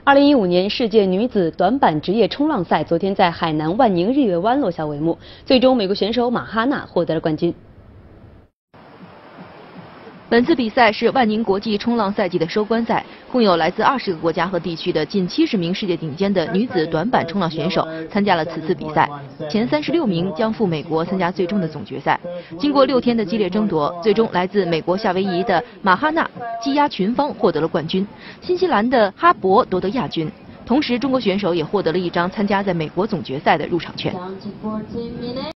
2015年世界女子短板职业冲浪赛昨天在海南万宁日月湾落下帷幕，最终美国选手马哈娜获得了冠军。 本次比赛是万宁国际冲浪赛季的收官赛，共有来自20个国家和地区的近70名世界顶尖的女子短板冲浪选手参加了此次比赛。前36名将赴美国参加最终的总决赛。经过6天的激烈争夺，最终来自美国夏威夷的马哈娜击压群芳获得了冠军，新西兰的哈勃夺得亚军。同时，中国选手也获得了一张参加在美国总决赛的入场券。